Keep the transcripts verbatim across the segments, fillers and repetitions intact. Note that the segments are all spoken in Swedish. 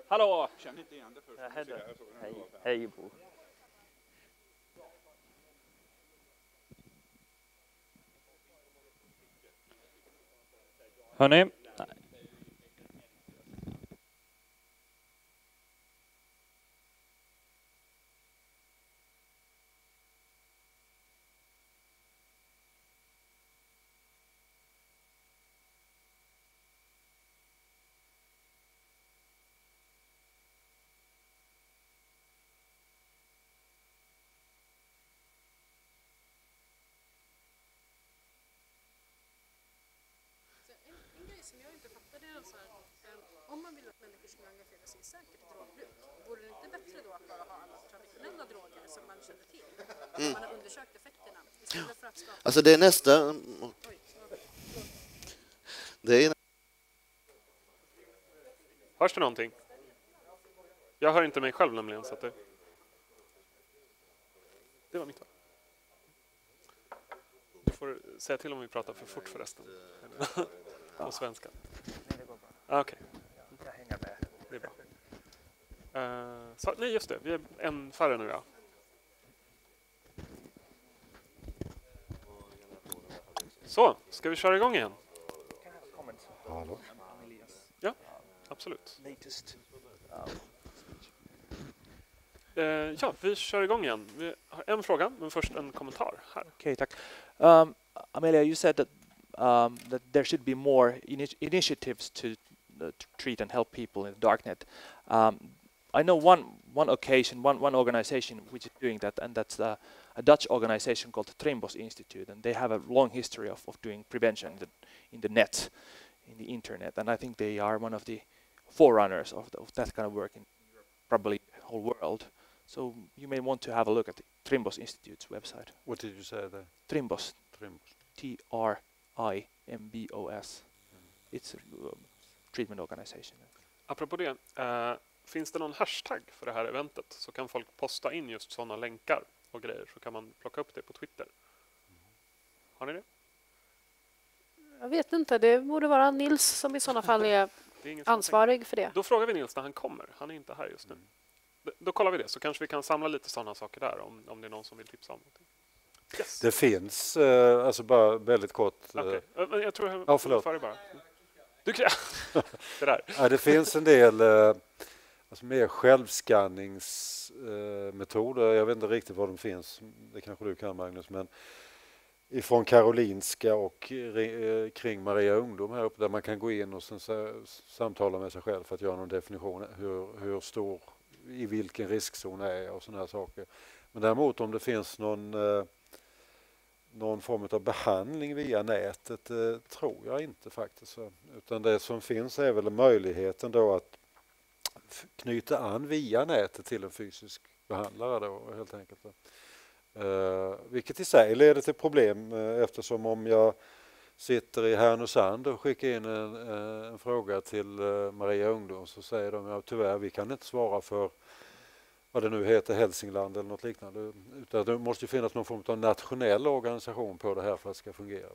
Hallå! Känner inte igen det först. Ja, hej, hej, hej Bo. Hörrni? Som jag inte fattade är så här, om man vill att människor ska engagera sig säkert i drogbruk, vore det inte bättre då att bara ha alla traditionella droger som man känner till? Mm. Man har undersökt effekterna istället för att skapa... Alltså det är nästa... Oj, det är... Hörs det någonting? Jag hör inte mig själv nämligen, så att det... Det var mitt va? Du får säga till om vi pratar för fort förresten. På svenska. Nej, det går bra. Ah, okej. Okay. Jag hänger med. Det är bra. Uh, så, nej, just det. Vi är en färre nu, ja. Så, ska vi köra igång igen? Hallå. Ja, absolut. Latest. Uh, ja, vi kör igång igen. Vi har en fråga, men först en kommentar här. Okay, tack. Um, Amelia, you said that um, that there should be more ini initiatives to, uh, to treat and help people in the darknet. Um, I know one one occasion, one one organization which is doing that, and that's uh, a Dutch organization called the Trimbos Institute, and they have a long history of, of doing prevention in the, in the net, in the internet, and I think they are one of the forerunners of, the, of that kind of work in probably the whole world. So you may want to have a look at the Trimbos Institute's website. What did you say there? Trimbos. Trimbos. T R I M B O S. Mm. It's a uh, treatment organization. Apropå det, uh, finns det någon hashtag för det här eventet så kan folk posta in just sådana länkar och grejer, så kan man plocka upp det på Twitter. Mm. Har ni det? Jag vet inte, det borde vara Nils som i sådana fall är, är ansvarig för det. Då frågar vi Nils när han kommer. Han är inte här just nu. Mm. Då, då kollar vi det, så kanske vi kan samla lite sådana saker där om, om det är någon som vill tipsa om någonting. Yes. Det finns, eh, alltså bara väldigt kort... Eh, okay. Men jag tror jag ja, förlåt. Bara. Du kan... det där. Ja, det finns en del eh, alltså mer självskanningsmetoder. Eh, jag vet inte riktigt var de finns. Det kanske du kan, Magnus. Men ifrån Karolinska och eh, kring Maria Ungdom här uppe, där man kan gå in och sen så, samtala med sig själv för att göra någon definition. Hur, hur stor, i vilken riskzon är jag och sådana här saker. Men däremot om det finns någon... Eh, någon form av behandling via nätet eh, tror jag inte faktiskt. Så. Utan det som finns är väl möjligheten då att knyta an via nätet till en fysisk behandlare då, helt enkelt. Eh, vilket i sig leder till problem eh, eftersom om jag sitter i Härnösand och skickar in en, en fråga till eh, Maria Ungdom, så säger de ja, tyvärr vi kan inte svara för vad det nu heter, Hälsingland eller något liknande. Utan det måste ju finnas någon form av nationell organisation på det här för att det ska fungera.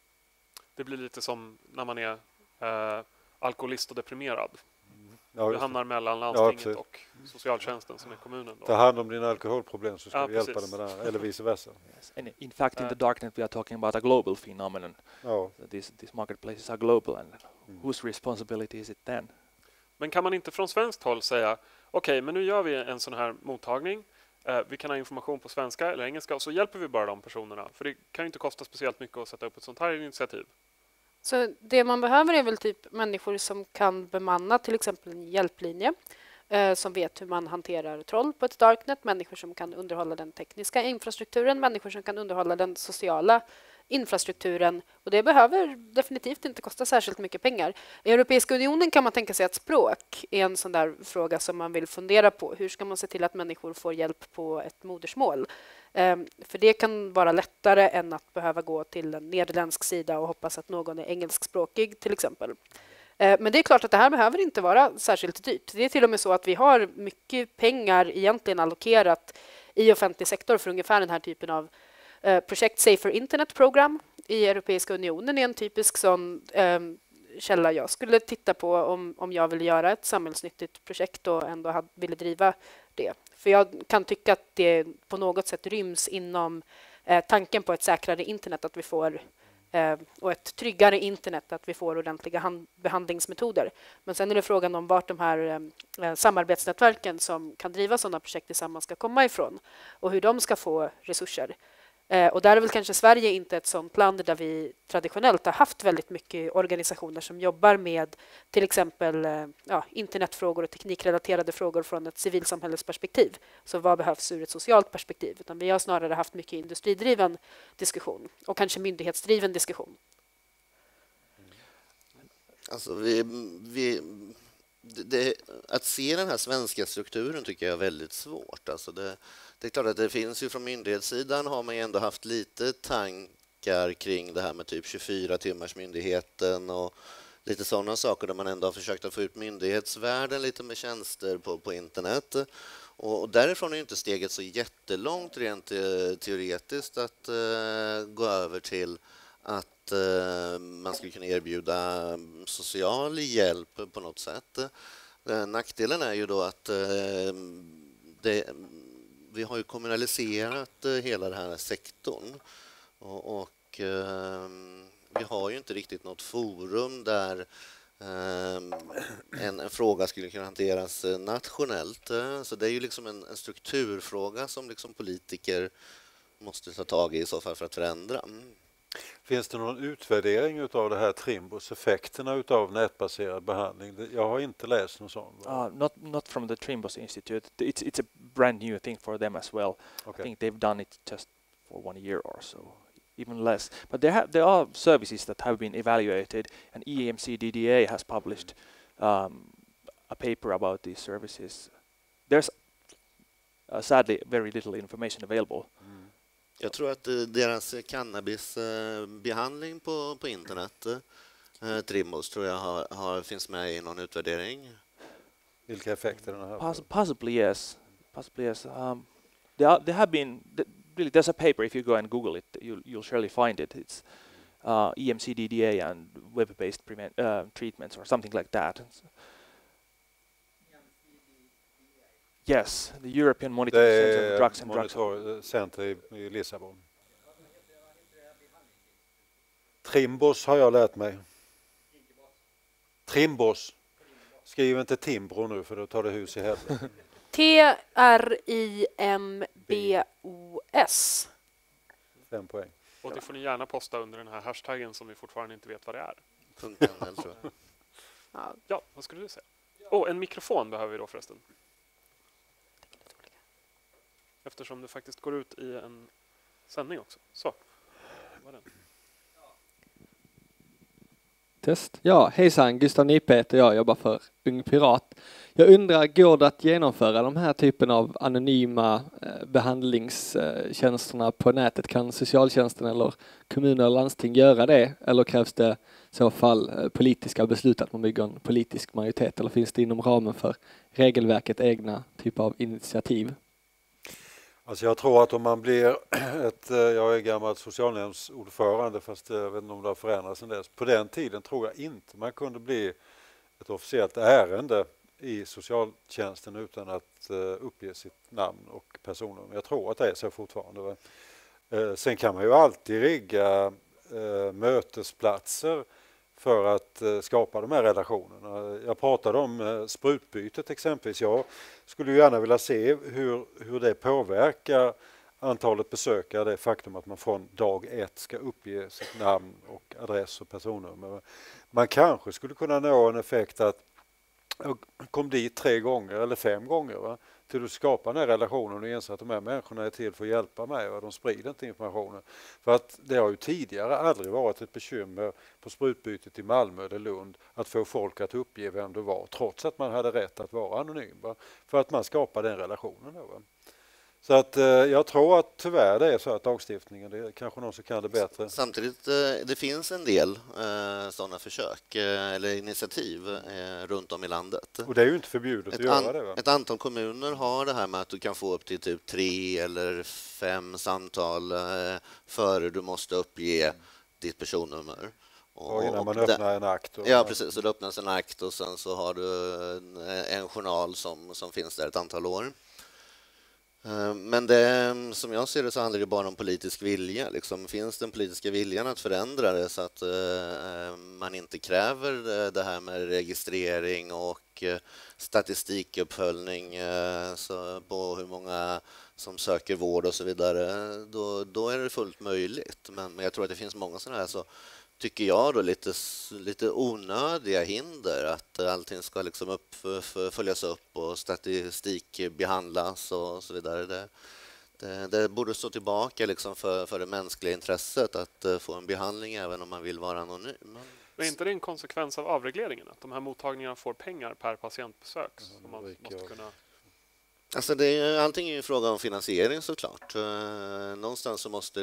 Det blir lite som när man är eh, alkoholist och deprimerad. Mm. Ja, du hamnar mellan landstinget ja, och socialtjänsten som är kommunen. Då. Ta hand om dina alkoholproblem så ska ja, vi hjälpa dig med det här, eller vice versa. Yes. And in fact, in the darknet we are talking about a global phenomenon. Ja. So these, these marketplaces are global, and mm. whose responsibility is it then? Men kan man inte från svenskt håll säga okej, okay, men nu gör vi en sån här mottagning. Eh, vi kan ha information på svenska eller engelska och så hjälper vi bara de personerna. För det kan ju inte kosta speciellt mycket att sätta upp ett sånt här initiativ. Så det man behöver är väl typ människor som kan bemanna till exempel en hjälplinje. Eh, som vet hur man hanterar troll på ett darknet. Människor som kan underhålla den tekniska infrastrukturen. Människor som kan underhålla den sociala infrastrukturen, och det behöver definitivt inte kosta särskilt mycket pengar. I Europeiska unionen kan man tänka sig att språk är en sån där fråga som man vill fundera på. Hur ska man se till att människor får hjälp på ett modersmål? Um, för det kan vara lättare än att behöva gå till en nederländsk sida och hoppas att någon är engelskspråkig till exempel. Uh, men det är klart att det här behöver inte vara särskilt dyrt. Det är till och med så att vi har mycket pengar egentligen allokerat i offentlig sektor för ungefär den här typen av Uh, projekt Safer Internet Program i Europeiska unionen är en typisk sån um, källa jag skulle titta på om, om jag ville göra ett samhällsnyttigt projekt och ändå hade, ville driva det. För jag kan tycka att det på något sätt ryms inom eh, tanken på ett säkrare internet, att vi får eh, och ett tryggare internet, att vi får ordentliga hand, behandlingsmetoder. Men sen är det frågan om vart de här eh, samarbetsnätverken som kan driva sådana projekt tillsammans ska komma ifrån och hur de ska få resurser. Eh, och där är väl kanske Sverige inte ett sådant land där vi traditionellt har haft väldigt mycket organisationer som jobbar med till exempel eh, ja, internetfrågor och teknikrelaterade frågor från ett civilsamhällesperspektiv. Så vad behövs ur ett socialt perspektiv? Utan vi har snarare haft mycket industridriven diskussion och kanske myndighetsdriven diskussion. Alltså vi, vi, det, att se den här svenska strukturen tycker jag är väldigt svårt. Alltså det, det är klart att det finns ju från myndighetssidan har man ju ändå haft lite tankar kring det här med typ tjugofyra timmars myndigheten och lite sådana saker där man ändå har försökt att få ut myndighetsvärlden lite med tjänster på, på internet. Och, och därifrån är ju inte steget så jättelångt rent teoretiskt att uh, gå över till att uh, man skulle kunna erbjuda social hjälp på något sätt. Uh, nackdelen är ju då att uh, det, vi har ju kommunaliserat uh, hela den här sektorn och, och uh, vi har ju inte riktigt något forum där uh, en, en fråga skulle kunna hanteras uh, nationellt. Uh, så det är ju liksom en, en strukturfråga som liksom politiker måste ta tag i i så fall för att förändra. Mm. Finns det någon utvärdering av det här Trimbos, effekterna av nätbaserad behandling? Jag har inte läst någon sån. Uh, not not from the Trimbos Institute. It's it's a brand new thing for them as well. Okay. I think they've done it just for one year or so, even less. But there have there are services that have been evaluated, and E M C D D A has published um, a paper about these services. There's uh, sadly very little information available. Mm. Jag tror att deras cannabisbehandling på, på internet, eh, Trimbos, tror jag har, har, finns med i någon utvärdering. Vilka effekter den har haft? Poss possibly yes. Possibly yes. Um, there, are, there have been th really. There's a paper. If you go and Google it, you'll you'll surely find it. It's uh, E M C D D A and web-based prevent uh, treatments or something like that. Yes, the European Monitoring Center for Drugs and Drugs. Monitor Center i, i Lissabon. Trimbos har jag lärt mig. Trimbos. Skriv inte Timbro nu för då tar det hus i helvete. T R I M B O S. Fem poäng. Och det får ni gärna posta under den här hashtaggen som vi fortfarande inte vet vad det är. .nl, tror jag. Ja. Ja, vad skulle du säga? Åh, oh, en mikrofon behöver vi då förresten. Eftersom det faktiskt går ut i en sändning också. Så, var den. Test. Ja, hejsan, Gustav Nipe heter jag, jobbar för Ung Pirat. Jag undrar, går det att genomföra de här typen av anonyma eh, behandlingstjänsterna på nätet? Kan socialtjänsten eller kommuner och landsting göra det? Eller krävs det i så fall eh, politiska beslut, att man bygger en politisk majoritet? Eller finns det inom ramen för regelverket egna typer av initiativ? Alltså jag tror att om man blir ett, jag är gammal socialnämndsordförande fast jag vet inte om det har förändrats sedan dess. På den tiden tror jag inte man kunde bli ett officiellt ärende i socialtjänsten utan att uppge sitt namn och personnummer. Jag tror att det är så fortfarande. Sen kan man ju alltid rigga mötesplatser för att uh, skapa de här relationerna. Jag pratade om uh, sprutbytet exempelvis. Jag skulle ju gärna vilja se hur, hur det påverkar antalet besökare, det faktum att man från dag ett ska uppge sitt namn och adress och personnummer. Man kanske skulle kunna nå en effekt att jag kom dit tre gånger eller fem gånger, va? Till att skapa den här relationen och inse att de här människorna är till för att hjälpa mig och de sprider inte informationen. För att det har ju tidigare aldrig varit ett bekymmer på sprutbytet i Malmö eller Lund att få folk att uppge vem det var, trots att man hade rätt att vara anonym, va? För att man skapar den relationen då, va? Så att eh, jag tror att tyvärr det är så att lagstiftningen, det är kanske någon som kan det bättre. Samtidigt, eh, det finns en del eh, sådana försök eh, eller initiativ eh, runt om i landet. Och det är ju inte förbjudet ett att göra an- det, va? Ett antal kommuner har det här med att du kan få upp till typ tre eller fem samtal eh, före du måste uppge mm. ditt personnummer. Och, och innan man och öppnar den, en akt. Och, ja, precis. Så det öppnas en akt och sen så har du en, en journal som, som finns där ett antal år. Men det, som jag ser det så handlar det bara om politisk vilja. Liksom, finns den politiska viljan att förändra det så att uh, man inte kräver det här med registrering och uh, statistikuppföljning uh, så på hur många som söker vård och så vidare, då, då är det fullt möjligt. Men, men jag tror att det finns många sådana här, så tycker jag då lite, lite onödiga hinder att allting ska liksom upp, följas upp och statistik behandlas och så vidare. Det, det, det borde stå tillbaka liksom för, för det mänskliga intresset att få en behandling även om man vill vara anonym. Men är inte det en konsekvens av avregleringen? Att de här mottagningarna får pengar per patientbesök? Mm, som man måste kunna... Alltså det är, allting är ju en fråga om finansiering såklart. Någonstans så måste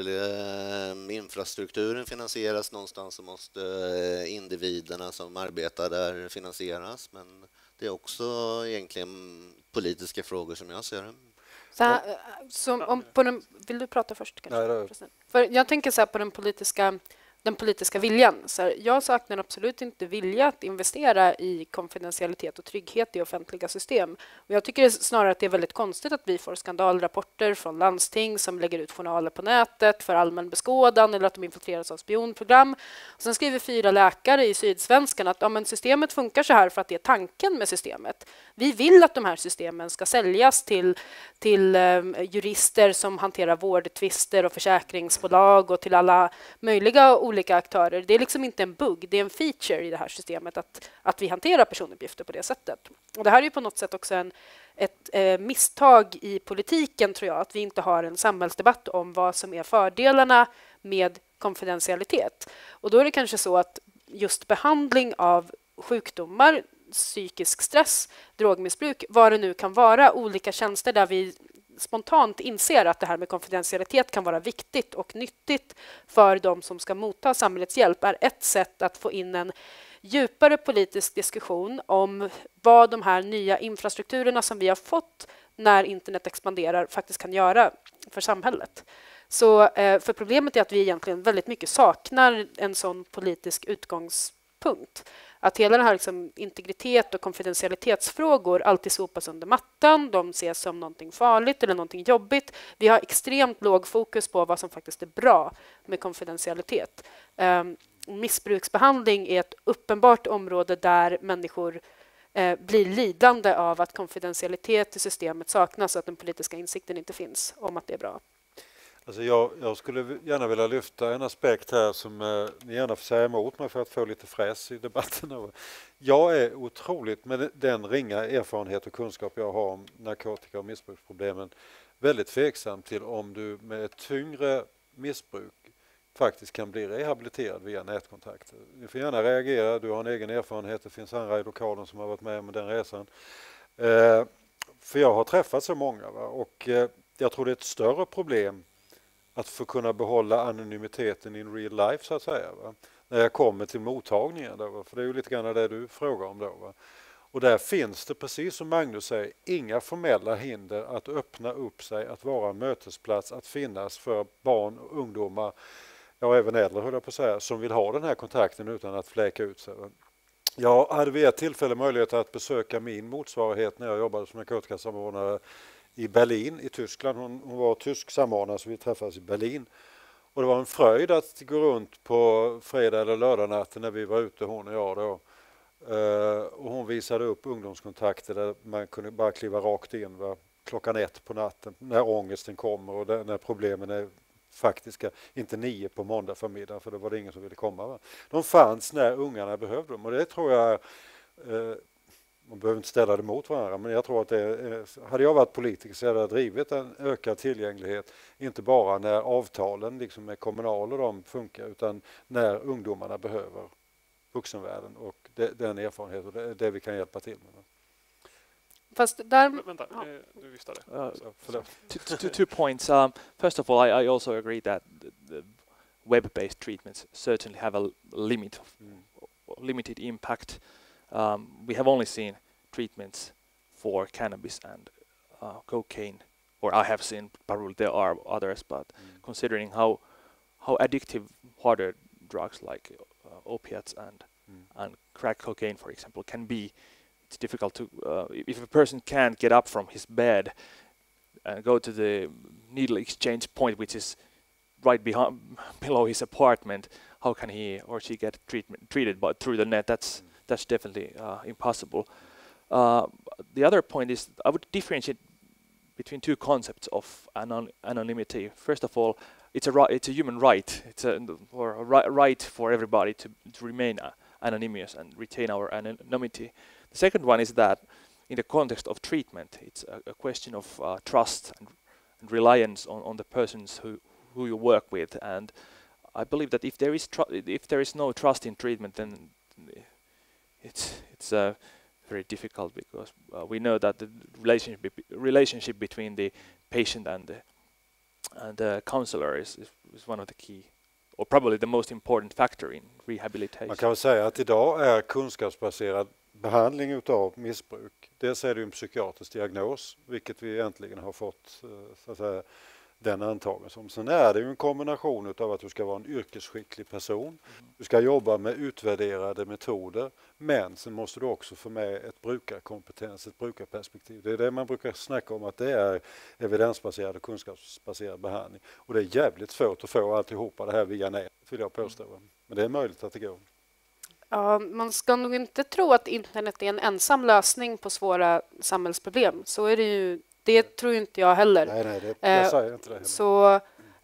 infrastrukturen finansieras, någonstans så måste individerna som arbetar där finansieras. Men det är också egentligen politiska frågor som jag ser det. Så här, som om på den, vill du prata först? Kanske? Nej, det... För jag tänker så här på den politiska, den politiska viljan. Så här, jag saknar absolut inte vilja att investera i konfidentialitet och trygghet i offentliga system. Och jag tycker snarare att det är väldigt konstigt att vi får skandalrapporter från landsting som lägger ut journaler på nätet för allmän beskådan eller att de infiltreras av spionprogram. Och sen skriver fyra läkare i Sydsvenskan att ja, men systemet funkar så här för att det är tanken med systemet. Vi vill att de här systemen ska säljas till, till um, jurister som hanterar vårdtvister och försäkringsbolag och till alla möjliga olika aktörer. Det är liksom inte en bugg, det är en feature i det här systemet att, att vi hanterar personuppgifter på det sättet. Och det här är ju på något sätt också en, ett eh, misstag i politiken, tror jag, att vi inte har en samhällsdebatt om vad som är fördelarna med konfidentialitet. Och då är det kanske så att just behandling av sjukdomar, psykisk stress, drogmissbruk, vad det nu kan vara, olika tjänster där vi spontant inser att det här med konfidentialitet kan vara viktigt och nyttigt för de som ska motta samhällets hjälp, är ett sätt att få in en djupare politisk diskussion om vad de här nya infrastrukturerna som vi har fått när internet expanderar faktiskt kan göra för samhället. Så eh, för problemet är att vi egentligen väldigt mycket saknar en sån politisk utgångspunkt. Att hela den här liksom integritet och konfidentialitetsfrågor alltid sopas under mattan. De ses som någonting farligt eller någonting jobbigt. Vi har extremt låg fokus på vad som faktiskt är bra med konfidentialitet. Um, missbruksbehandling är ett uppenbart område där människor eh, blir lidande av att konfidentialitet i systemet saknas och att den politiska insikten inte finns om att det är bra. Alltså jag, jag skulle gärna vilja lyfta en aspekt här som eh, ni gärna får säga emot mig för att få lite fräs i debatten. Jag är otroligt, med den ringa erfarenhet och kunskap jag har om narkotika- och missbruksproblemen, väldigt tveksam till om du med ett tyngre missbruk faktiskt kan bli rehabiliterad via nätkontakter. Du får gärna reagera, du har en egen erfarenhet, det finns andra i lokalen som har varit med om den resan. Eh, för jag har träffat så många, va? Och eh, jag tror det är ett större problem att få kunna behålla anonymiteten in real life, så att säga, va? När jag kommer till mottagningen då, va? För det är ju lite grann det du frågar om då, va? Och där finns det, precis som Magnus säger, inga formella hinder att öppna upp sig, att vara en mötesplats, att finnas för barn och ungdomar, ja även äldre höll jag på att säga, som vill ha den här kontakten utan att fläka ut sig. Jag hade vid ett tillfälle möjlighet att besöka min motsvarighet när jag jobbade som narkotikasamordnare i Berlin i Tyskland. Hon, hon var tysk samordnare, så vi träffades i Berlin. Och det var en fröjd att gå runt på fredag eller lördag natten när vi var ute, hon och jag då. Uh, och hon visade upp ungdomskontakter där man kunde bara kliva rakt in, va? Klockan ett på natten när ångesten kommer och där, när problemen är faktiska, inte nio på måndag förmiddag, för då var det ingen som ville komma. Va? De fanns när ungarna behövde dem, och det tror jag, uh, man behöver inte ställa det mot varandra, men jag tror att det, hade jag varit politiker så hade jag drivit en ökad tillgänglighet, inte bara när avtalen liksom med kommunal och de funkar, utan när ungdomarna behöver vuxenvärlden och det, den erfarenhet och det, det vi kan hjälpa till med. Fast där... Vänta, ja. Du viftade. Uh, two, two, two points. Um, first of all, I, I also agree that the, the web-based treatments certainly have a limit, mm. limited impact. Um, we have only seen treatments for cannabis and uh, cocaine, or I have seen, probably there are others, but mm. considering how how addictive harder drugs like uh, opiates and Mm. and crack cocaine, for example, can be. It's difficult to uh, if a person can't get up from his bed and go to the needle exchange point, which is right behind below his apartment. How can he or she get treatment treated by through the net? That's that's definitely uh, impossible. Uh, the other point is I would differentiate between two concepts of anon anonymity. First of all, it's a ri- it's a human right. It's a or a ri right for everybody to to remain uh, anonymous and retain our anonymity. The second one is that in the context of treatment, it's a, a question of uh, trust and, and reliance on, on the persons who who you work with. And I believe that if there is tru if there is no trust in treatment, then it's it's uh, very difficult, because uh, we know that the relationship be relationship between the patient and the and the counselor is, is is one of the key, or probably the most important factor in rehabilitation. Man kan väl säga att idag är kunskapsbaserad behandling utav missbruk. Dels är det en psykiatrisk diagnos, vilket vi äntligen har fått så att säga, den antagen som. Sen är det ju en kombination utav att du ska vara en yrkesskicklig person. Mm. Du ska jobba med utvärderade metoder, men sen måste du också få med ett brukarkompetens, ett brukarperspektiv. Det är det man brukar snacka om, att det är evidensbaserad och kunskapsbaserad behandling. Och det är jävligt svårt att få alltihopa det här via nätet, vill jag påstå. Men det är möjligt att det går. Ja, man ska nog inte tro att internet är en ensam lösning på svåra samhällsproblem. Så är det ju. Det tror inte jag heller. Nej, nej, det, jag säger inte det heller. Så,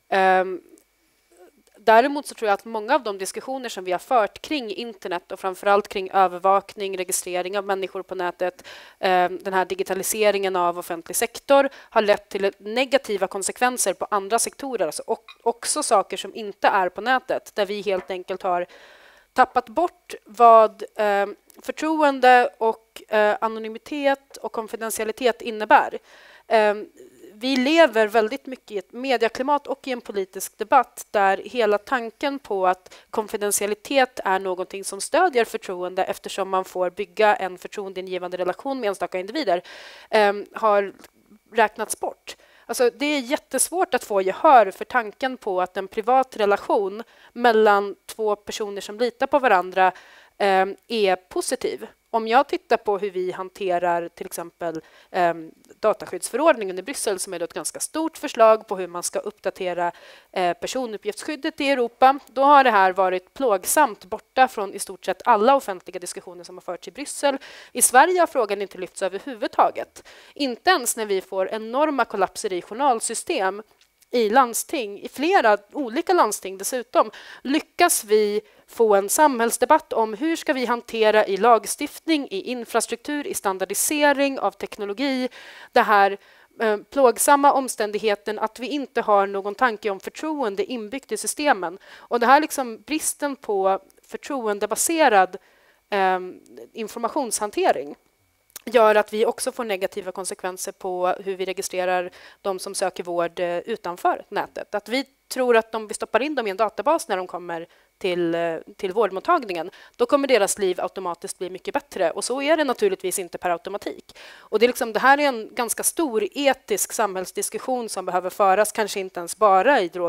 um, däremot så tror jag att många av de diskussioner som vi har fört kring internet och framförallt kring övervakning, registrering av människor på nätet, um, den här digitaliseringen av offentlig sektor har lett till negativa konsekvenser på andra sektorer, alltså och, också saker som inte är på nätet, där vi helt enkelt har tappat bort vad eh, förtroende och eh, anonymitet och konfidentialitet innebär. Eh, vi lever väldigt mycket i ett medieklimat och i en politisk debatt där hela tanken på att konfidentialitet är någonting som stödjer förtroende, eftersom man får bygga en förtroendeingivande relation med enstaka individer, eh, har räknats bort. Alltså, det är jättesvårt att få gehör för tanken på att en privat relation mellan två personer som litar på varandra eh, är positiv. Om jag tittar på hur vi hanterar till exempel eh, dataskyddsförordningen i Bryssel, som är ett ganska stort förslag på hur man ska uppdatera eh, personuppgiftsskyddet i Europa, då har det här varit plågsamt borta från i stort sett alla offentliga diskussioner som har förts i Bryssel. I Sverige har frågan inte lyfts överhuvudtaget. Inte ens när vi får enorma kollapser i journalsystem i landsting, i flera olika landsting dessutom, lyckas vi få en samhällsdebatt om hur ska vi hantera i lagstiftning, i infrastruktur, i standardisering av teknologi, det här eh, plågsamma omständigheten att vi inte har någon tanke om förtroende inbyggt i systemen. Och det här liksom bristen på förtroendebaserad eh, informationshantering gör att vi också får negativa konsekvenser på hur vi registrerar de som söker vård utanför nätet. Att vi tror att om vi stoppar in dem i en databas när de kommer till, till vårdmottagningen, då kommer deras liv automatiskt bli mycket bättre. Och så är det naturligtvis inte per automatik. Och det, är liksom, det här är en ganska stor etisk samhällsdiskussion som behöver föras, kanske inte ens bara i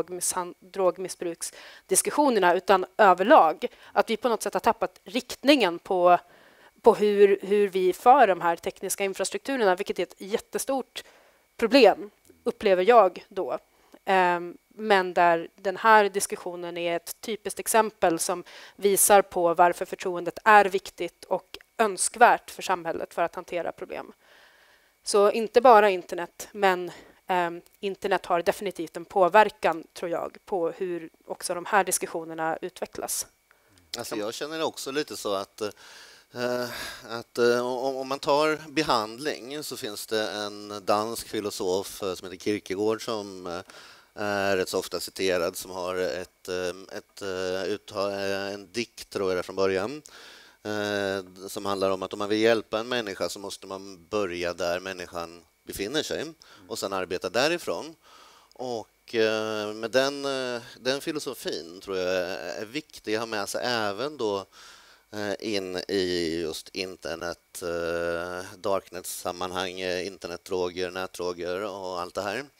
drogmissbruksdiskussionerna, utan överlag. Att vi på något sätt har tappat riktningen på på hur, hur vi för de här tekniska infrastrukturerna, vilket är ett jättestort problem, upplever jag då. Um, men där den här diskussionen är ett typiskt exempel som visar på varför förtroendet är viktigt och önskvärt för samhället för att hantera problem. Så inte bara internet, men um, internet har definitivt en påverkan, tror jag, på hur också de här diskussionerna utvecklas. Alltså jag känner också lite så att Uh, att uh, om man tar behandling, så finns det en dansk filosof uh, som heter Kierkegaard som uh, är rätt så ofta citerad, som har ett, uh, ett, uh, uttag, uh, en dikt, tror jag, från början uh, som handlar om att om man vill hjälpa en människa så måste man börja där människan befinner sig och sen arbeta därifrån. Och uh, med den, uh, den filosofin tror jag är viktig att ha med sig även då in i just internet, darknet-sammanhang, internetdroger, nätdroger och allt det här.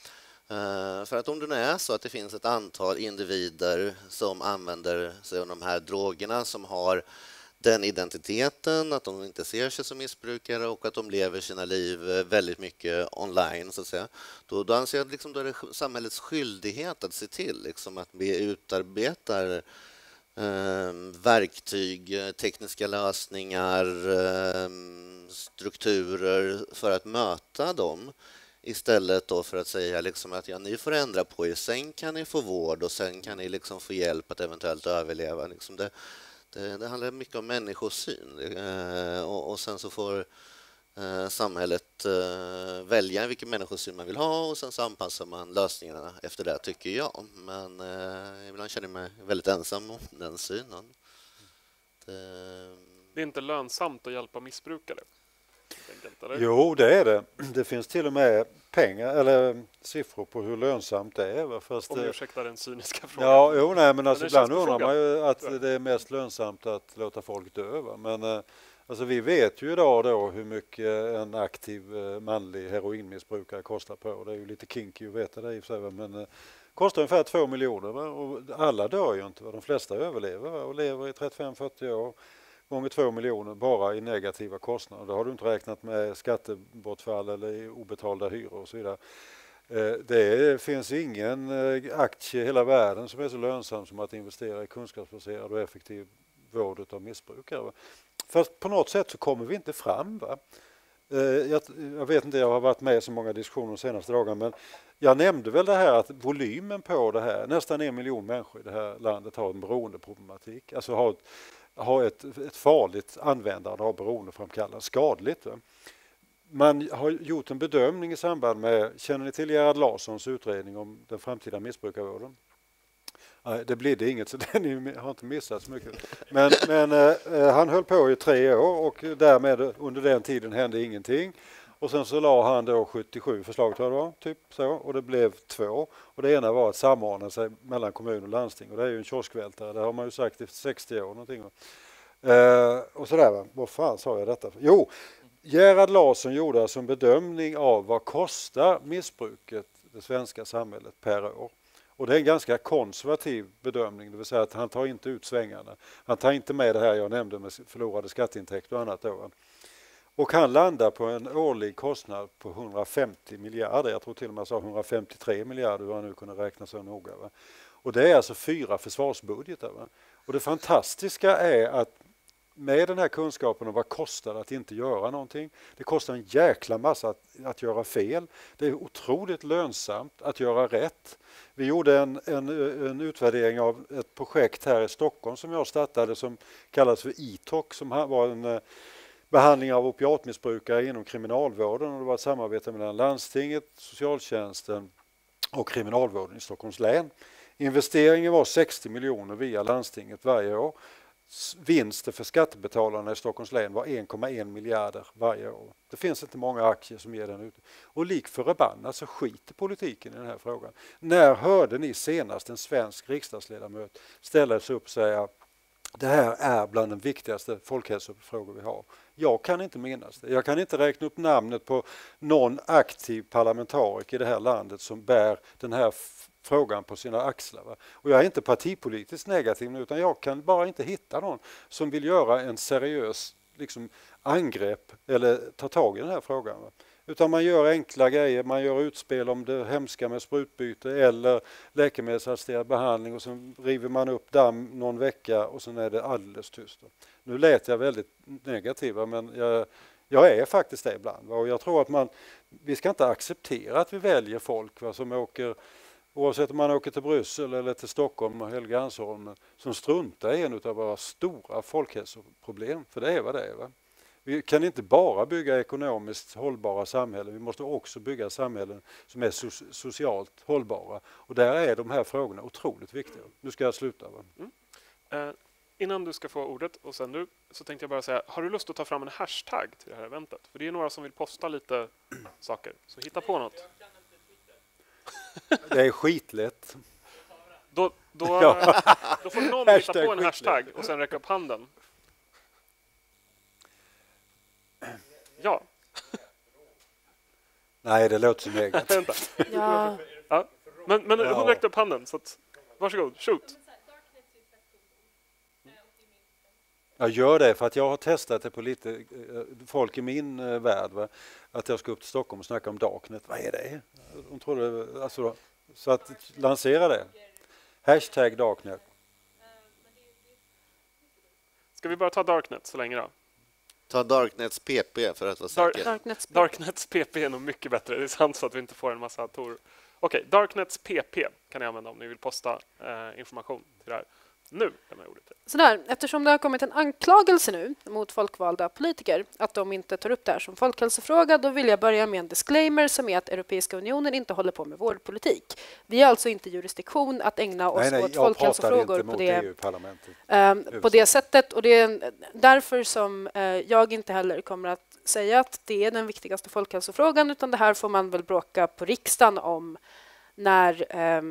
Eh, för att om det nu är så att det finns ett antal individer som använder sig av de här drogerna, som har den identiteten, att de inte ser sig som missbrukare och att de lever sina liv väldigt mycket online, så att säga. Då, då anser jag att liksom, då är det samhällets skyldighet att se till liksom, att vi utarbetar eh, verktyg, tekniska lösningar, eh, strukturer för att möta dem. Istället då för att säga liksom att ja, ni får ändra på er, sen kan ni få vård och sen kan ni liksom få hjälp att eventuellt överleva. Liksom det, det, det handlar mycket om människosyn eh, och, och sen så får eh, samhället eh, välja vilken människosyn man vill ha och sen så anpassar man lösningarna efter det, tycker jag. Men eh, ibland känner jag mig väldigt ensam om den synen. Det, Det är inte lönsamt att hjälpa missbrukare. Jo, det är det. Det finns till och med pengar eller siffror på hur lönsamt det är. Fast Om det... ursäktar den cyniska frågan. Ja, jo, nej, men alltså, men ibland undrar man ju att det är mest lönsamt att låta folk dö. Va? Men eh, alltså, vi vet ju idag då hur mycket en aktiv eh, manlig heroinmissbrukare kostar på. Det är ju lite kinky att veta det i och för sig, va? Men eh, kostar ungefär två miljoner. Va? Och alla dör ju inte, va? De flesta överlever, va? Och lever i trettiofem till fyrtio år. Gånger två miljoner bara i negativa kostnader. Då har du inte räknat med skattebortfall eller obetalda hyror och så vidare. Det finns ingen aktie i hela världen som är så lönsam som att investera i kunskapsbaserad och effektiv vård av missbrukare. Fast på något sätt så kommer vi inte fram. Va? Jag, jag vet inte, jag har varit med i så många diskussioner de senaste dagarna, men jag nämnde väl det här att volymen på det här, nästan en miljon människor i det här landet har en beroendeproblematik. Alltså har ett ha ett, ett farligt användande av beroendeframkallande, skadligt. Va? Man har gjort en bedömning i samband med, känner ni till Gerhard Larssons utredning om den framtida missbrukarvården? Nej, det blir det inget, så den har inte missat så mycket. Men, men eh, han höll på i tre år och därmed under den tiden hände ingenting. Och sen så la han då sjuttiosju förslag, tror jag det var, typ så, och det blev två. Och det ena var att samordna sig mellan kommun och landsting, och det är ju en kioskvältare, det har man ju sagt i sextio år någonting. Eh, och sådär, va? Vad fan sa jag detta för? Jo, Gerhard Larsson gjorde alltså en bedömning av vad kostar missbruket det svenska samhället per år. Och det är en ganska konservativ bedömning, det vill säga att han tar inte ut svängarna. Han tar inte med det här jag nämnde med förlorade skatteintäkter och annat då. Va? Och han landar på en årlig kostnad på hundrafemtio miljarder. Jag tror till och med sa hundrafemtiotre miljarder, hur han nu kunde räkna så noga. Va? Och det är alltså fyra försvarsbudgetar. Va? Och det fantastiska är att med den här kunskapen om vad kostar att inte göra någonting. Det kostar en jäkla massa att, att göra fel. Det är otroligt lönsamt att göra rätt. Vi gjorde en, en, en utvärdering av ett projekt här i Stockholm som jag startade som kallas för E T O C, som var en behandling av opiatmissbrukare inom kriminalvården, och det var ett samarbete mellan landstinget, socialtjänsten och kriminalvården i Stockholms län. Investeringen var sextio miljoner via landstinget varje år. Vinsten för skattebetalarna i Stockholms län var en komma en miljarder varje år. Det finns inte många aktier som ger den ut. Och lik förbannat så skiter politiken i den här frågan. När hörde ni senast en svensk riksdagsledamot ställa sig upp och säga det här är bland de viktigaste folkhälsofrågor vi har? Jag kan inte minnas det. Jag kan inte räkna upp namnet på någon aktiv parlamentariker i det här landet som bär den här frågan på sina axlar. Va? Och jag är inte partipolitiskt negativ, utan jag kan bara inte hitta någon som vill göra en seriös liksom, angrepp eller ta tag i den här frågan. Va? Utan man gör enkla grejer, man gör utspel om det hemska med sprutbyte eller läkemedelsassisterad behandling, och så river man upp damm någon vecka och sen är det alldeles tyst. Nu lät jag väldigt negativ, men jag, jag är faktiskt det ibland. Va? Och jag tror att man, vi ska inte acceptera att vi väljer folk, va, som åker, oavsett om man åker till Bryssel eller till Stockholm och Helgeandsholmen, som struntar i en av våra stora folkhälsoproblem, för det är vad det är. Va? Vi kan inte bara bygga ekonomiskt hållbara samhällen, vi måste också bygga samhällen som är so- socialt hållbara. Och där är de här frågorna otroligt viktiga. Nu ska jag sluta. Va? Mm. Eh, innan du ska få ordet, och sen du, så tänkte jag bara säga, har du lust att ta fram en hashtag till det här eventet? För det är några som vill posta lite saker, så hitta på något. Det är skitlätt. Då, då, Ja. då får någon Hashtag hitta på en skitlätt. hashtag och sen räcka upp handen. Ja. Nej, det låter som eget. Vänta. Ja, Ja. Men, men Ja. hon räckte upp handen, så att, varsågod, shoot. Jag gör det för att jag har testat det på lite eh, folk i min eh, värld. Va? Att jag ska upp till Stockholm och snacka om Darknet. Vad är det? De trodde, alltså, så att lansera det. Hashtag Darknet. Ska vi bara ta Darknet så länge då? Ta Darknets P P för att vara Dark- säker. Darknets Darknets P P är nog mycket bättre, det är sant, så att vi inte får en massa tor. Okej, Darknets P P kan ni använda om ni vill posta eh, information till det här. Nu lämnar jag ordet till. Sådär, eftersom det har kommit en anklagelse nu mot folkvalda politiker att de inte tar upp det här som folkhälsofråga, då vill jag börja med en disclaimer som är att Europeiska unionen inte håller på med vårdpolitik. Vi har alltså inte jurisdiktion att ägna oss Nej, nej, åt jag pratade folkhälsofrågor inte på mot det, E U-parlamentet. eh, på det sättet. Och det är därför som eh, jag inte heller kommer att säga att det är den viktigaste folkhälsofrågan, utan det här får man väl bråka på riksdagen om när eh,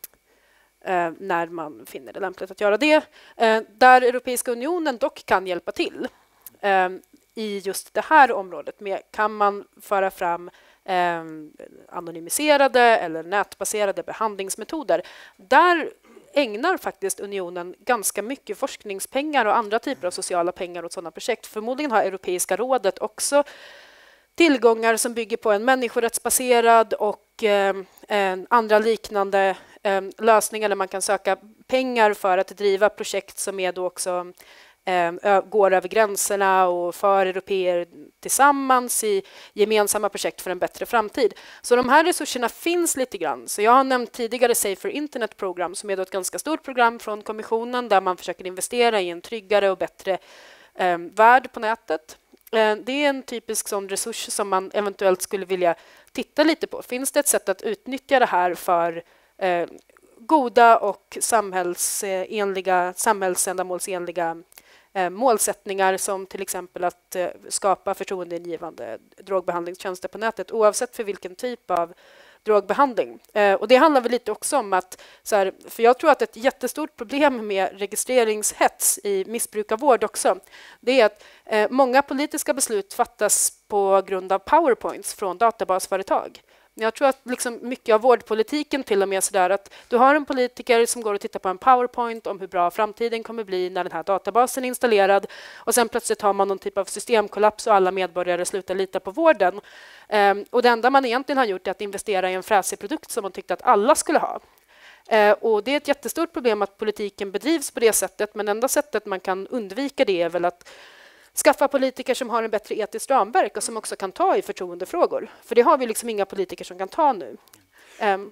Eh, när man finner det lämpligt att göra det. Eh, där Europeiska unionen dock kan hjälpa till eh, i just det här området med, kan man föra fram eh, anonymiserade eller nätbaserade behandlingsmetoder. Där ägnar faktiskt unionen ganska mycket forskningspengar och andra typer av sociala pengar åt sådana projekt. Förmodligen har Europeiska rådet också tillgångar som bygger på en människorättsbaserad och eh, en andra liknande eh, lösningar där man kan söka pengar för att driva projekt som är då också eh, går över gränserna och för européer tillsammans i gemensamma projekt för en bättre framtid. Så de här resurserna finns lite grann. Så jag har nämnt tidigare Safer Internet Program som är då ett ganska stort program från kommissionen där man försöker investera i en tryggare och bättre eh, värld på nätet. Det är en typisk sån resurs som man eventuellt skulle vilja titta lite på. Finns det ett sätt att utnyttja det här för eh, goda och samhällsenliga, samhällsändamålsenliga eh, målsättningar som till exempel att eh, skapa förtroendeingivande drogbehandlingstjänster på nätet oavsett för vilken typ av drogbehandling. Eh, och det handlar väl lite också om att, så här, för jag tror att ett jättestort problem med registreringshets i missbrukarvård också, det är att eh, många politiska beslut fattas på grund av powerpoints från databasföretag. Jag tror att liksom mycket av vårdpolitiken till och med så där att du har en politiker som går och tittar på en powerpoint om hur bra framtiden kommer bli när den här databasen är installerad och sen plötsligt har man någon typ av systemkollaps och alla medborgare slutar lita på vården. Um, och det enda man egentligen har gjort är att investera i en fräsig produkt som man tyckte att alla skulle ha. Uh, och det är ett jättestort problem att politiken bedrivs på det sättet, men enda sättet man kan undvika det är väl att skaffa politiker som har en bättre etiskt ramverk och som också kan ta i förtroendefrågor. För det har vi liksom inga politiker som kan ta nu. Um.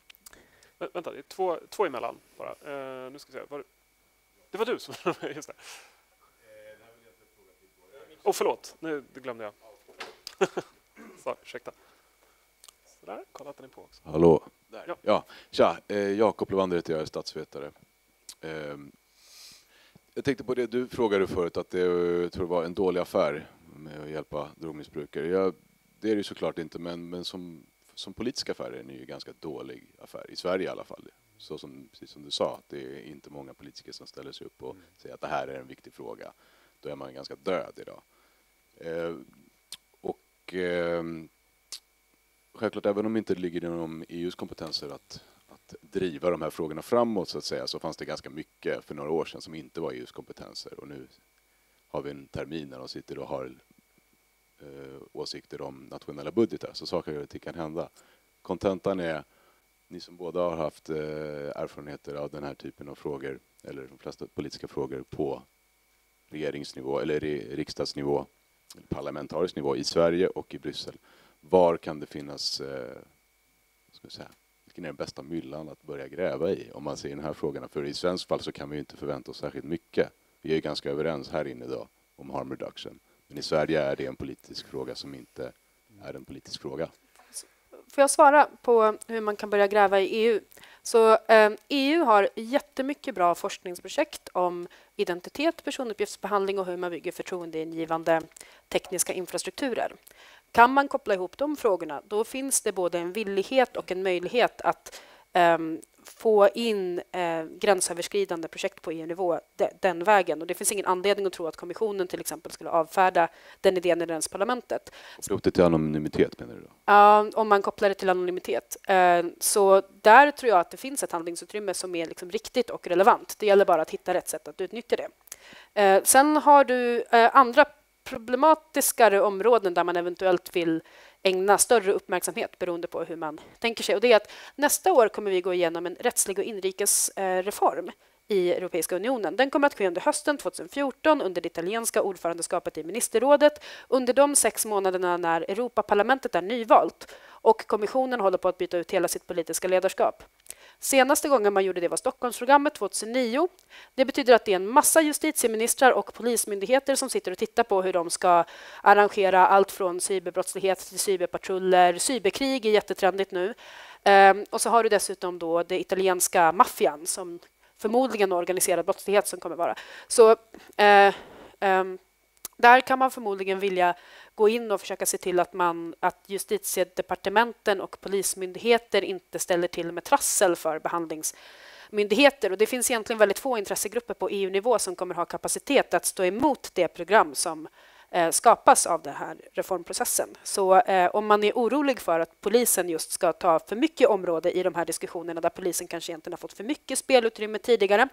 Vä vänta, det är två, två emellan bara. Uh, nu ska vi se. Var det... det var du som... Just det. Åh, oh, förlåt. Nu det glömde jag. Så, ursäkta. Sådär, kolla att den är på också. Hallå. Där. Ja. Ja. Tja, eh, Jakob Levander heter jag, är statsvetare. Eh, jag tänkte på det du frågade förut, att det jag tror var en dålig affär med att hjälpa drogmissbrukare. Jag, det är det ju såklart inte, men, men som, som politisk affär är det ju ganska dålig affär. I Sverige i alla fall. Så som, precis som du sa, det är inte många politiker som ställer sig upp och mm. säger att det här är en viktig fråga. Då är man ganska död idag. Eh, och eh, självklart, även om det inte ligger inom E U:s kompetenser att, att driva de här frågorna framåt så att säga, så fanns det ganska mycket för några år sedan som inte var E U:s kompetenser. Och nu har vi en termin där de sitter och har eh, åsikter om nationella budgetar, så saker och ting kan hända. Kontentan är, ni som båda har haft eh, erfarenheter av den här typen av frågor, eller de flesta politiska frågor på regeringsnivå eller riksdagsnivå, parlamentarisk nivå i Sverige och i Bryssel. Var kan det finnas, eh, ska jag säga, vilken är den bästa myllan att börja gräva i om man ser den här frågorna? För i svensk fall så kan vi inte förvänta oss särskilt mycket. Vi är ju ganska överens här inne idag om harm reduction. Men i Sverige är det en politisk fråga som inte är en politisk fråga. Får jag svara på hur man kan börja gräva i E U? Så eh, E U har jättemycket bra forskningsprojekt om identitet, personuppgiftsbehandling och hur man bygger förtroendeingivande tekniska infrastrukturer. Kan man koppla ihop de frågorna, då finns det både en villighet och en möjlighet att eh, få in eh, gränsöverskridande projekt på E U-nivå de, den vägen. Och det finns ingen anledning att tro att kommissionen till exempel skulle avfärda den idén i ens parlamentet. Koppla upp det till anonymitet menar du då? Ja, om man kopplar det till anonymitet. Eh, så där tror jag att det finns ett handlingsutrymme som är liksom riktigt och relevant. Det gäller bara att hitta rätt sätt att utnyttja det. Eh, sen har du eh, andra problematiskare områden där man eventuellt vill ägna större uppmärksamhet beroende på hur man tänker sig. Och det är att nästa år kommer vi gå igenom en rättslig och inrikesreform i Europeiska unionen. Den kommer att ske under hösten tjugohundrafjorton under det italienska ordförandeskapet i ministerrådet under de sex månaderna när Europaparlamentet är nyvalt och kommissionen håller på att byta ut hela sitt politiska ledarskap. Senaste gången man gjorde det var Stockholmsprogrammet tjugohundranio. Det betyder att det är en massa justitieministrar och polismyndigheter som sitter och tittar på hur de ska arrangera allt från cyberbrottslighet till cyberpatruller. Cyberkrig är jättetrendigt nu. Ehm, och så har du dessutom då det italienska maffian som förmodligen organiserad brottslighet som kommer vara. Så eh, eh, där kan man förmodligen vilja gå in och försöka se till att, man, att justitiedepartementen och polismyndigheter inte ställer till med trassel för behandlingsmyndigheter. Och det finns egentligen väldigt få intressegrupper på E U-nivå som kommer ha kapacitet att stå emot det program som eh, skapas av den här reformprocessen. Så eh, om man är orolig för att polisen just ska ta för mycket område i de här diskussionerna där polisen kanske egentligen har fått för mycket spelutrymme tidigare,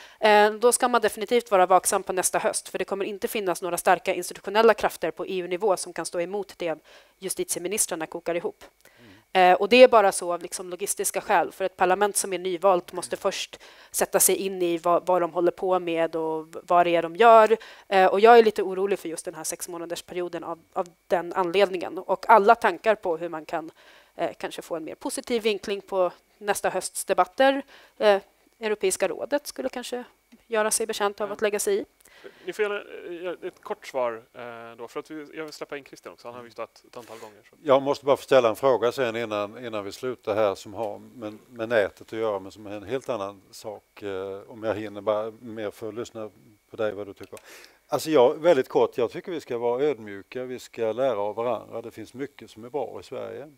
då ska man definitivt vara vaksam på nästa höst, för det kommer inte finnas några starka institutionella krafter på E U-nivå som kan stå emot det justitieministrarna kokar ihop. Mm. Och det är bara så av liksom logistiska skäl, för ett parlament som är nyvalt måste först sätta sig in i vad, vad de håller på med och vad det är de gör. Och jag är lite orolig för just den här sex månaders perioden av, av den anledningen. Och alla tankar på hur man kan eh, kanske få en mer positiv vinkling på nästa hösts debatter. Eh, Europeiska rådet skulle kanske göra sig bekänt av att lägga sig i. Ni får gärna ett kort svar då, för att jag vill släppa in Christian också. Han har ju stått ett antal gånger. Så. Jag måste bara få ställa en fråga sen innan, innan vi slutar här som har med, med nätet att göra, men som är en helt annan sak. Om jag hinner bara mer för att lyssna på dig vad du tycker. Alltså jag, väldigt kort, jag tycker vi ska vara ödmjuka, vi ska lära av varandra. Det finns mycket som är bra i Sverige.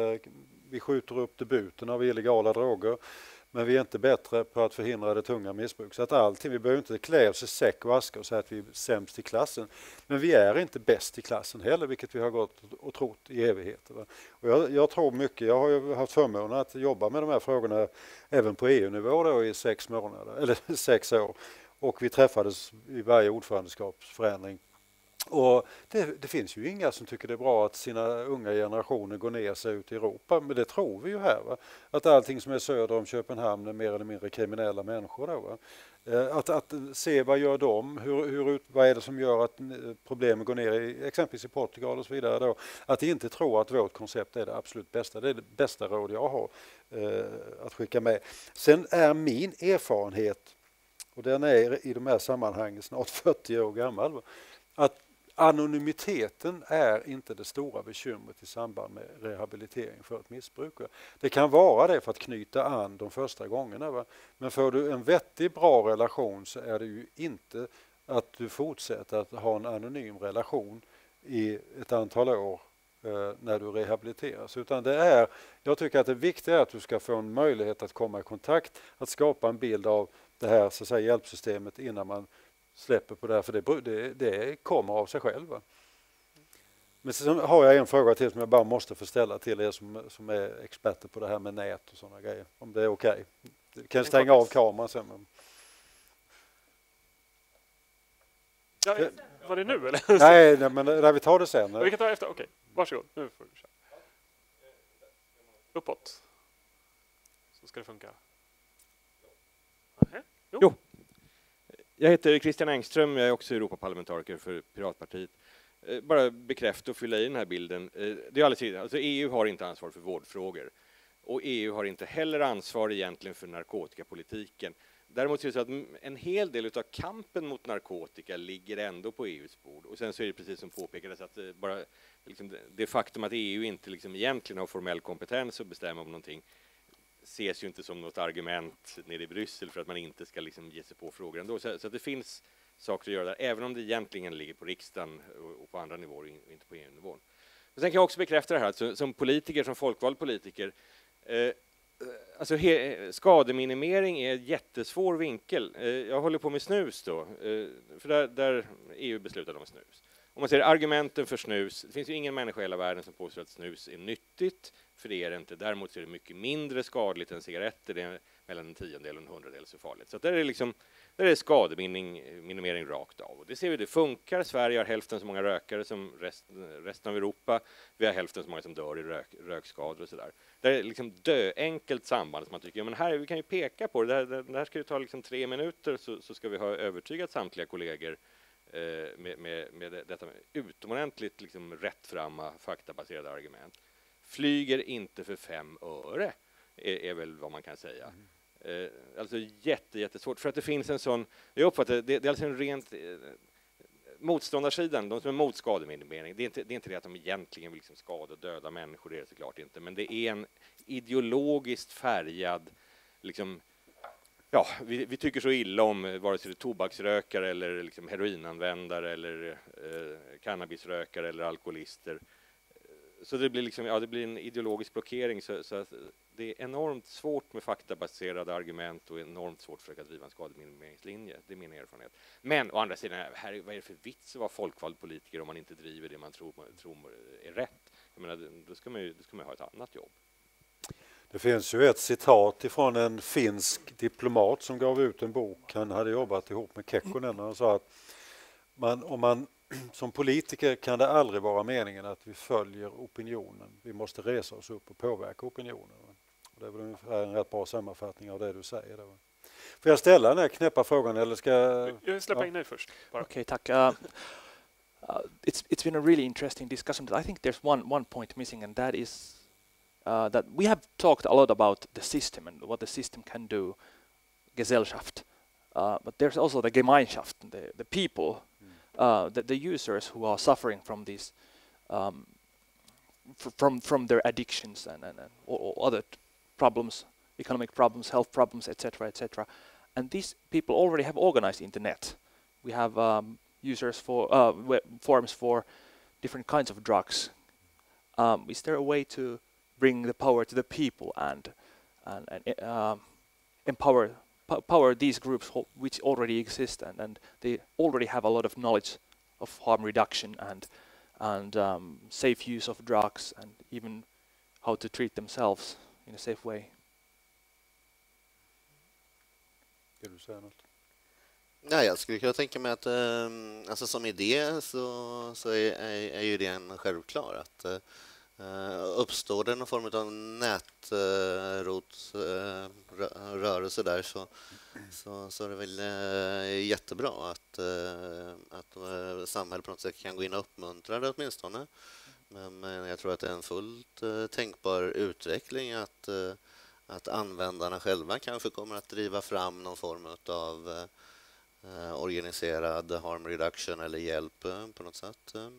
Vi skjuter upp debuten av illegala droger. Men vi är inte bättre på att förhindra det tunga missbruk. Så att allting, vi behöver inte klä oss i säck och aska och säga att vi är sämst i klassen. Men vi är inte bäst i klassen heller, vilket vi har gått och trott i evigheter. Va? Och jag, jag tror mycket, jag har ju haft förmånen att jobba med de här frågorna även på E U-nivå då, i sex månader, eller sex år. Och vi träffades i varje ordförandeskapsförändring. Och det, det finns ju inga som tycker det är bra att sina unga generationer går ner sig ut i Europa, men det tror vi ju här. Va? Att allting som är söder om Köpenhamn är mer eller mindre kriminella människor. Då, va? Att, att se vad gör de, hur, hur, vad är det som gör att problemen går ner i exempelvis i Portugal och så vidare. Då. Att inte tro att vårt koncept är det absolut bästa, det är det bästa råd jag har eh, att skicka med. Sen är min erfarenhet, och den är i de här sammanhangen snart fyrtio år gammal, va? Att anonymiteten är inte det stora bekymret i samband med rehabilitering för ett missbrukare. Det kan vara det för att knyta an de första gångerna. Va? Men får du en vettig, bra relation så är det ju inte att du fortsätter att ha en anonym relation i ett antal år eh, när du rehabiliteras. Utan det är, jag tycker att det viktiga är att du ska få en möjlighet att komma i kontakt, att skapa en bild av det här så att säga, hjälpsystemet innan man släpper på det här, för det, det, det kommer av sig själv. Va? Men sen har jag en fråga till som jag bara måste få ställa till er som, som är experter på det här med nät och sådana grejer. Om det är okej. Okay. Kan stänga av kameran sen. Men... Ja, var det nu eller? Nej, nej, men när vi tar det sen. Vi kan ta efter, okej. Okay. Varsågod, nu får du köra. Uppåt. Så ska det funka. Aha. Jo. jo. Jag heter Christian Engström, jag är också Europaparlamentariker för Piratpartiet. Bara bekräfta och fylla i den här bilden. Det är alldeles tydligt. Alltså E U har inte ansvar för vårdfrågor. Och E U har inte heller ansvar egentligen för narkotikapolitiken. Däremot är det så att en hel del av kampen mot narkotika ligger ändå på E U:s bord. Och sen så är det precis som påpekades att bara liksom det faktum att E U inte liksom egentligen har formell kompetens att bestämma om någonting ses ju inte som något argument nere i Bryssel för att man inte ska liksom ge sig på frågor ändå. Så, så att det finns saker att göra där, även om det egentligen ligger på riksdagen och, och på andra nivåer och inte på E U-nivån. Och sen kan jag också bekräfta det här, alltså, som politiker, som folkvald politiker, eh, alltså, he, skademinimering är en jättesvår vinkel. Eh, jag håller på med snus då, eh, för där, där E U beslutade om snus. Om man ser argumenten för snus, det finns ju ingen människa i hela världen som påstår att snus är nyttigt, för det är det inte. Däremot är det mycket mindre skadligt än cigaretter, det är mellan en tiondel och en hundradel så farligt. Så där är liksom, där är skademinimering rakt av. Och det ser vi, det funkar. Sverige har hälften så många rökare som rest, resten av Europa. Vi har hälften så många som dör i rök, rökskador och sådär. Det är liksom döenkelt samband som man tycker, ja, men här, vi kan ju peka på det. Det här, det här ska ju ta liksom tre minuter så, så ska vi ha övertygat samtliga kollegor Med, med, med detta med utomordentligt liksom rättframma faktabaserade argument. Flyger inte för fem öre är, är väl vad man kan säga. Mm. Eh, alltså jätte, jättesvårt, för att det finns en sån, jag uppfattar det, det är alltså en rent eh, motståndarsidan, de som är mot skademinimering, det är inte det, är inte det att de egentligen vill liksom skada och döda människor, det är det såklart inte, men det är en ideologiskt färgad liksom. Ja, vi, vi tycker så illa om vare sig det är tobaksrökare eller liksom heroinanvändare eller eh, cannabisrökare eller alkoholister. Så det blir, liksom, ja, det blir en ideologisk blockering. Så, så att det är enormt svårt med faktabaserade argument och enormt svårt att försöka driva en skademinimeringslinje. Det är min erfarenhet. Men å andra sidan, här, vad är det för vits att vara folkvald politiker om man inte driver det man tror, tror är rätt? Jag menar, då ska man ju, då ska man ha ett annat jobb. Det finns ju ett citat ifrån en finsk diplomat som gav ut en bok. Han hade jobbat ihop med Kekkonen och han sa att man, om man som politiker kan det aldrig vara meningen att vi följer opinionen. Vi måste resa oss upp och påverka opinionen. Det är väl ungefär en rätt bra sammanfattning av det du säger. Då. Får jag ställa den här knäppa frågan eller ska jag släppa ja. in dig först? Okej, okay, tack. Uh, uh, it's it's been a really interesting discussion. I think there's one one point missing, and that is Uh, that we have talked a lot about the system and what the system can do, Gesellschaft, uh, but there's also the Gemeinschaft, the, the people, mm. uh, the, the users who are suffering from these, um, f from from their addictions and, and, and or, or other problems, economic problems, health problems, et cetera, et cetera. And these people already have organized internet. We have um, users for uh, web forums for different kinds of drugs. Um, is there a way to bring the power to the people and and, and uh, empower power these groups which already exist and, and they already have a lot of knowledge of harm reduction and and um, safe use of drugs and even how to treat themselves in a safe way. Vill du säga något? Nej, jag skulle kunna tänka mig att eh, alltså som idé så, så är, är, är ju det en självklar att eh, Uh, uppstår det någon form av nätrotsrörelse uh, där så, så, så är det väl uh, jättebra att, uh, att uh, samhället på något sätt kan gå in och uppmuntra det åtminstone. Men, men jag tror att det är en fullt uh, tänkbar utveckling att, uh, att användarna själva kanske kommer att driva fram någon form av uh, uh, organiserad harm reduction eller hjälp uh, på något sätt. Uh.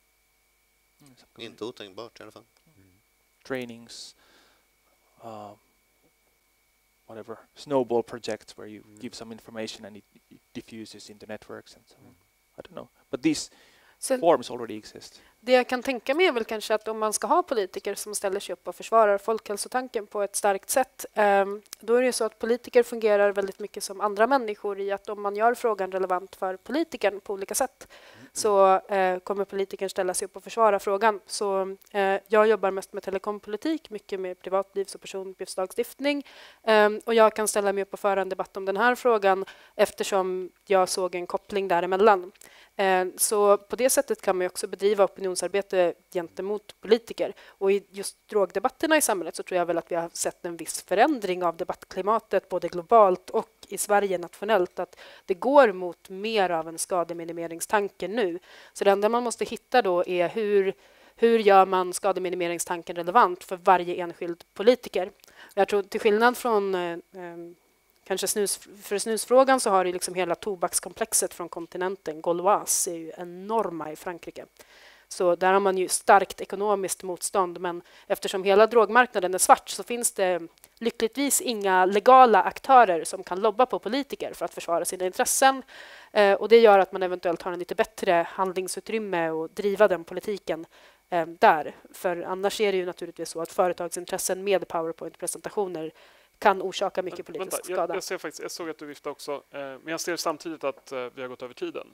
Mm, inte otänkbart i alla fall. Mm. Trainings, uh, whatever, snowball projects where you mm. give some information and it, it diffuses in the networks and so on. Mm. I don't know, but these Sen, forms already exist. Det jag kan tänka mig är väl kanske att om man ska ha politiker som ställer sig upp och försvarar folkhälsotanken på ett starkt sätt, um, då är det så att politiker fungerar väldigt mycket som andra människor i att om man gör frågan relevant för politikern på olika sätt mm. så uh, kommer politikern ställa sig upp och försvara frågan. Så uh, jag jobbar mest med telekompolitik, mycket med privatlivs- och personuppgiftslagstiftning um, och jag kan ställa mig upp och föra en debatt om den här frågan eftersom jag såg en koppling däremellan. Uh, så på det sättet kan man också bedriva opinionsarbete gentemot politiker. Och i just drogdebatterna i samhället så tror jag väl att vi har sett en viss förändring av debattklimatet både globalt och i Sverige nationellt. Att det går mot mer av en skademinimeringstanke nu. Så det enda man måste hitta då är hur, hur gör man skademinimeringstanken relevant för varje enskild politiker. Jag tror till skillnad från eh, kanske snus, för snusfrågan så har det liksom hela tobakskomplexet från kontinenten, Gauloise, är ju enorma i Frankrike. Så där har man ju starkt ekonomiskt motstånd, men eftersom hela drogmarknaden är svart så finns det lyckligtvis inga legala aktörer som kan lobba på politiker för att försvara sina intressen. Eh, och det gör att man eventuellt har en lite bättre handlingsutrymme och driva den politiken eh, där. För annars är det ju naturligtvis så att företagsintressen med PowerPoint-presentationer kan orsaka mycket Men, politisk vänta, skada. jag, jag, ser faktiskt, jag såg att du viftade också, eh, men jag ser samtidigt att eh, vi har gått över tiden.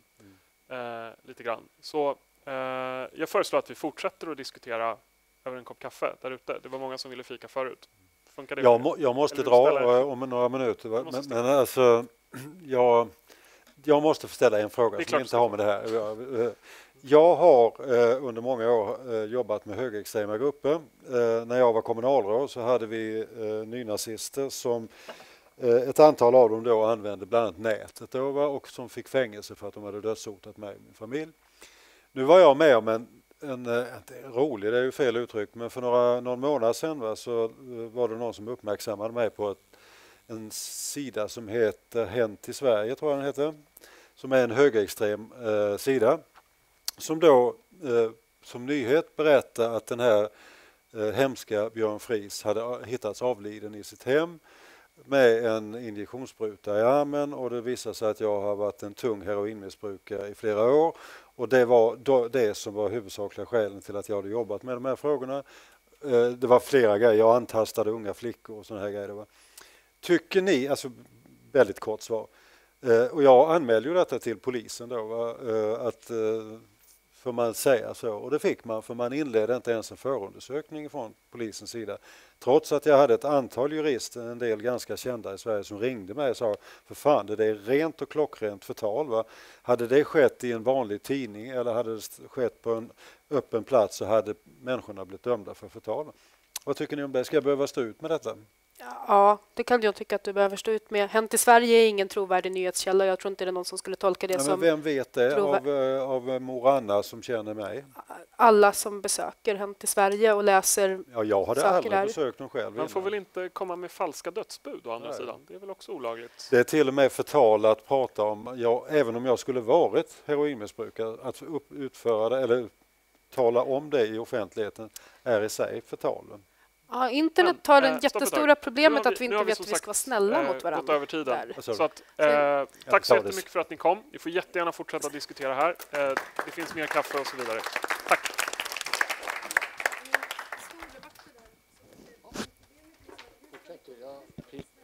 Eh, lite grann. Så eh, jag föreslår att vi fortsätter att diskutera över en kopp kaffe där ute. Det var många som ville fika förut. Funkar det? Jag, må, jag måste Eller dra ställa- om några minuter. va? måste Men, sticka. men alltså, jag, jag måste få ställa en fråga Det är som klart inte har med det här. Jag, eh, jag har eh, under många år eh, jobbat med högerextrema grupper. Eh, när jag var kommunalråd så hade vi eh, nynazister som eh, ett antal av dem då använde bland annat nätet då, va? Och som fick fängelse för att de hade dödshotat mig och min familj. Nu var jag med om en En, en rolig, det är ju fel uttryck, men för några, någon månad sedan va, så var det någon som uppmärksammade mig på ett, en sida som heter Hänt i Sverige, tror jag den heter, som är en högerextrem eh, sida, som då eh, som nyhet berättar att den här eh, hemska Björn Fries hade hittats avliden i sitt hem med en injektionsspruta i armen, och det visar sig att jag har varit en tung heroinmissbrukare i flera år. Och det var då det som var huvudsakliga skälen till att jag hade jobbat med de här frågorna. Eh, det var flera grejer. Jag antastade unga flickor och sådana här grejer. Va? Tycker ni, alltså väldigt kort svar, eh, och jag anmälde ju detta till polisen då, va? Eh, att eh, får man säga så, och det fick man, för man inledde inte ens en förundersökning från polisens sida. Trots att jag hade ett antal jurister, en del ganska kända i Sverige, som ringde mig och sa, för fan, det är rent och klockrent förtal. Va? Hade det skett i en vanlig tidning eller hade det skett på en öppen plats så hade människorna blivit dömda för förtal. Vad tycker ni om det? Ska jag behöva stå ut med detta? Ja, det kan jag tycka att du behöver stå ut med. Hänt i Sverige är ingen trovärdig nyhetskälla. Jag tror inte det är någon som skulle tolka det Ja, men som vem vet det trovär- av, av mor Anna som känner mig? alla som besöker Hänt i Sverige och läser. Ja, jag hade Saker aldrig där. besökt dem själv. Man får innan. väl inte komma med falska dödsbud å andra Nej. sidan. Det är väl också olagligt. Det är till och med förtal att prata om, jag, även om jag skulle varit heroinmissbrukare, att upp, utföra det eller tala om det i offentligheten är i sig förtal. Ja, internet Men, har eh, det stopp ett jättestora tag. problemet Nu har att vi nu inte har vet som hur vi ska sagt, vara snälla eh, mot gått varandra. över tiden. där. Sorry. Så att, eh, tack så tar det. jättemycket för att ni kom. Ni får jättegärna fortsätta diskutera här. Eh, det finns mer kaffe och så vidare. Tack!